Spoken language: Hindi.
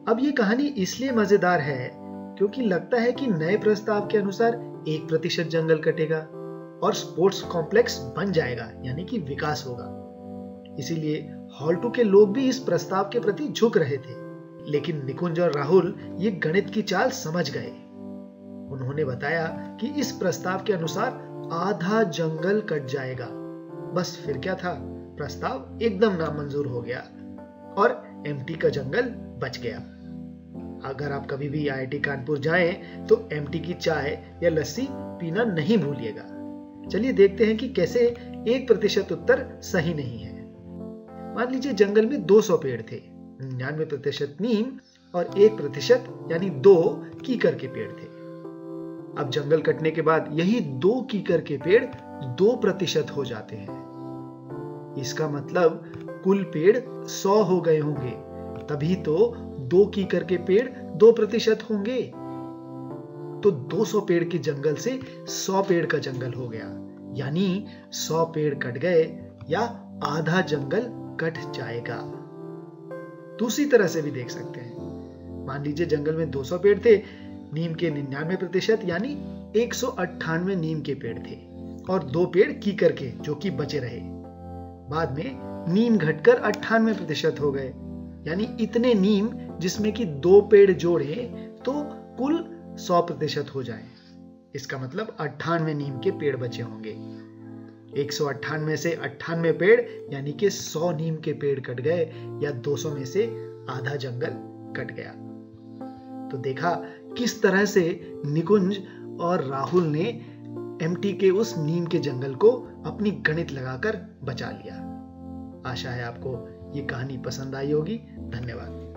अब ये कहानी इसलिए मजेदार है क्योंकि लगता है कि नए प्रस्ताव के अनुसार 1% जंगल कटेगा और स्पोर्ट्स कॉम्प्लेक्स बन जाएगा, यानी कि विकास होगा। इसीलिए हॉल 2 के लोग भी इस प्रस्ताव के प्रति झुक रहे थे, लेकिन निकुंज और राहुल ये गणित की चाल समझ गए। उन्होंने बताया कि इस प्रस्ताव के अनुसार आधा जंगल कट जाएगा। बस फिर क्या था, प्रस्ताव एकदम नामंजूर हो गया और एमटी का जंगल बच गया। अगर आप कभी भी आईआईटी कानपुर जाएं तो एमटी की चाय या लस्सी पीना नहीं भूलिएगा। चलिए देखते हैं कि कैसे 1% उत्तर सही नहीं है। मान लीजिए जंगल में 200 पेड़ थे, 99% नीम और 1% यानी 2 कीकर के पेड़ थे। अब जंगल कटने के बाद यही 2 कीकर के पेड़ 2% हो जाते हैं। इसका मतलब कुल पेड़ 100 हो गए होंगे, तभी तो 2 कीकर के पेड़ 2% होंगे। तो 200 पेड़ के जंगल से 100 पेड़ का जंगल हो गया, यानी 100 पेड़ कट गए या आधा जंगल कट जाएगा। दूसरी तरह से भी देख सकते हैं। मान लीजिए जंगल में 200 पेड़ थे, नीम के 99% यानी 198 नीम के पेड़ थे और 2 पेड़ कीकर के जो कि बचे रहे। बाद में नीम घटकर 98% हो गए, यानी इतने नीम जिसमें कि 2 पेड़ जोड़े तो कुल 100% हो जाए। इसका मतलब 98 नीम के पेड़ बचे होंगे। 198 से 98 पेड़ यानी कि 100 नीम के पेड़ कट गए या 200 में से आधा जंगल कट गया। तो देखा किस तरह से निकुंज और राहुल ने एमटी के उस नीम के जंगल को अपनी गणित लगाकर बचा लिया। आशा है आपको ये कहानी पसंद आई होगी। धन्यवाद।